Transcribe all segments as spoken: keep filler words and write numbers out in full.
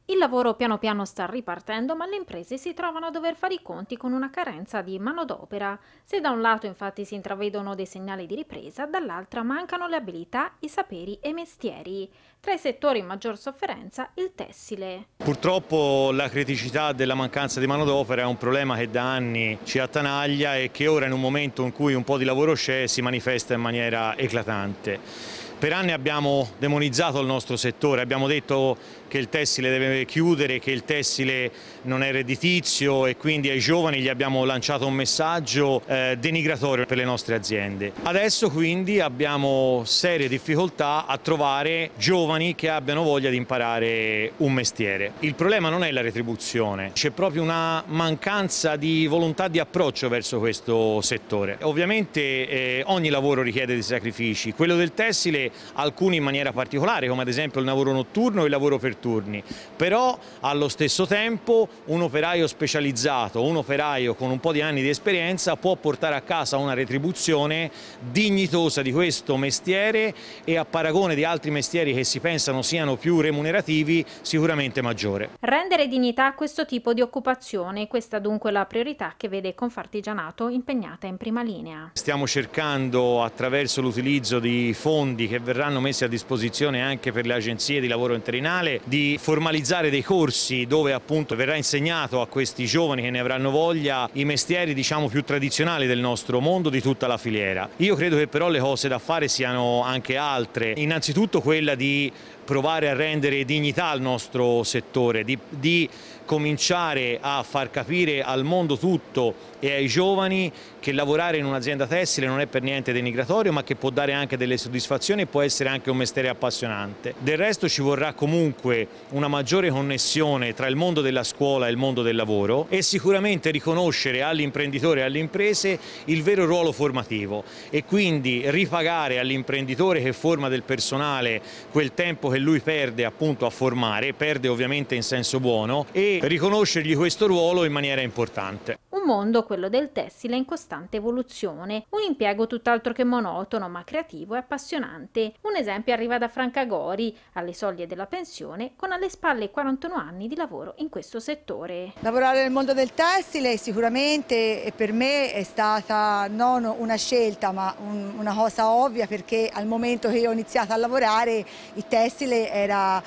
Il lavoro piano piano sta ripartendo, ma le imprese si trovano a dover fare i conti con una carenza di manodopera. Se da un lato infatti si intravedono dei segnali di ripresa, dall'altra mancano le abilità, i saperi e i mestieri. Tra i settori in maggior sofferenza il tessile. Purtroppo la criticità della mancanza di manodopera è un problema che da anni ci attanaglia e che ora, in un momento in cui un po' di lavoro c'è, si manifesta in maniera eclatante. Per anni abbiamo demonizzato il nostro settore, abbiamo detto che il tessile deve chiudere, che il tessile non è redditizio e quindi ai giovani gli abbiamo lanciato un messaggio eh, denigratorio per le nostre aziende. Adesso quindi abbiamo serie difficoltà a trovare giovani che abbiano voglia di imparare un mestiere. Il problema non è la retribuzione, c'è proprio una mancanza di volontà di approccio verso questo settore. Ovviamente eh, ogni lavoro richiede dei sacrifici, quello del tessile alcuni in maniera particolare, come ad esempio il lavoro notturno e il lavoro per turni, però allo stesso tempo un operaio specializzato, un operaio con un po' di anni di esperienza può portare a casa una retribuzione dignitosa di questo mestiere e, a paragone di altri mestieri che si pensano siano più remunerativi, sicuramente maggiore. Rendere dignità a questo tipo di occupazione, questa dunque è la priorità che vede Confartigianato impegnata in prima linea. Stiamo cercando, attraverso l'utilizzo di fondi che verranno messi a disposizione anche per le agenzie di lavoro interinale, di formalizzare dei corsi dove appunto verrà insegnato a questi giovani che ne avranno voglia i mestieri, diciamo, più tradizionali del nostro mondo, di tutta la filiera. Io credo che però le cose da fare siano anche altre, innanzitutto quella di provare a rendere dignità al nostro settore, di, di cominciare a far capire al mondo tutto e ai giovani che lavorare in un'azienda tessile non è per niente denigratorio, ma che può dare anche delle soddisfazioni e può essere anche un mestiere appassionante. Del resto ci vorrà comunque una maggiore connessione tra il mondo della scuola e il mondo del lavoro e sicuramente riconoscere all'imprenditore e alle imprese il vero ruolo formativo e quindi ripagare all'imprenditore che forma del personale quel tempo che lui perde appunto a formare, perde ovviamente in senso buono, e riconoscergli questo ruolo in maniera importante. Un mondo, quello del tessile, in costante evoluzione, un impiego tutt'altro che monotono ma creativo e appassionante. Un esempio arriva da Franca Gori, alle soglie della pensione, con alle spalle quarantuno anni di lavoro in questo settore. Lavorare nel mondo del tessile sicuramente per me è stata non una scelta ma un, una cosa ovvia, perché al momento che io ho iniziato a lavorare il tessile era...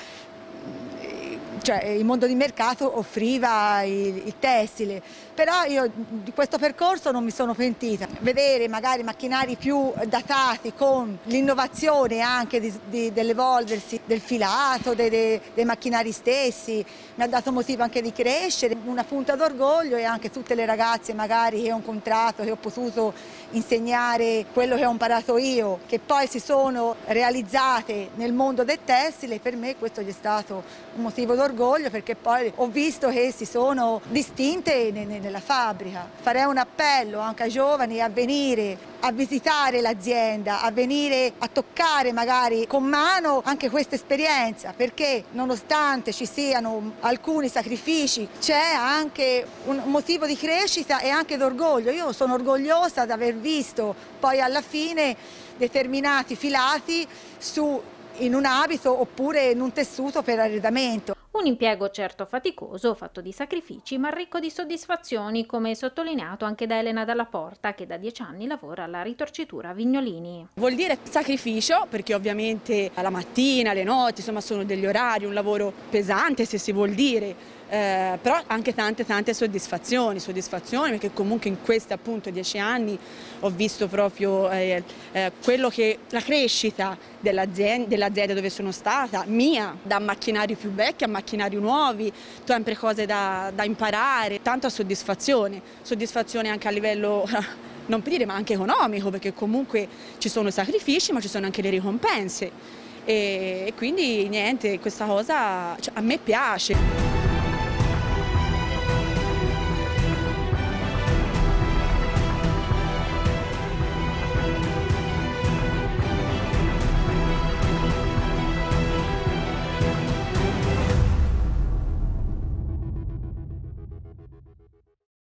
cioè il mondo di mercato offriva il, il tessile, però io di questo percorso non mi sono pentita. Vedere magari macchinari più datati con l'innovazione anche di, di, dell'evolversi del filato, dei, dei, dei macchinari stessi, mi ha dato motivo anche di crescere, una punta d'orgoglio, e anche tutte le ragazze magari che ho incontrato, che ho potuto insegnare quello che ho imparato io, che poi si sono realizzate nel mondo del tessile. Per me questo è stato un motivo d'orgoglio, perché poi ho visto che si sono distinte nella fabbrica. Farei un appello anche ai giovani a venire a visitare l'azienda, a venire a toccare magari con mano anche questa esperienza, perché nonostante ci siano alcuni sacrifici c'è anche un motivo di crescita e anche d'orgoglio. Io sono orgogliosa di aver visto poi alla fine determinati filati su in un abito oppure in un tessuto per arredamento. Un impiego certo faticoso, fatto di sacrifici, ma ricco di soddisfazioni, come sottolineato anche da Elena Dalla Porta, che da dieci anni lavora alla ritorcitura Vignolini. Vuol dire sacrificio, perché ovviamente la mattina, le notti, insomma sono degli orari, un lavoro pesante se si vuol dire, eh, però anche tante tante soddisfazioni, soddisfazioni perché comunque in questi appunto dieci anni ho visto proprio eh, eh, quello che la crescita dell'azienda dell'azienda dove sono stata, mia, da macchinari più vecchi a macchinari nuovi, sempre cose da, da imparare, tanta soddisfazione, soddisfazione anche a livello non per dire ma anche economico, perché comunque ci sono sacrifici ma ci sono anche le ricompense e, e quindi niente, questa cosa, cioè, a me piace.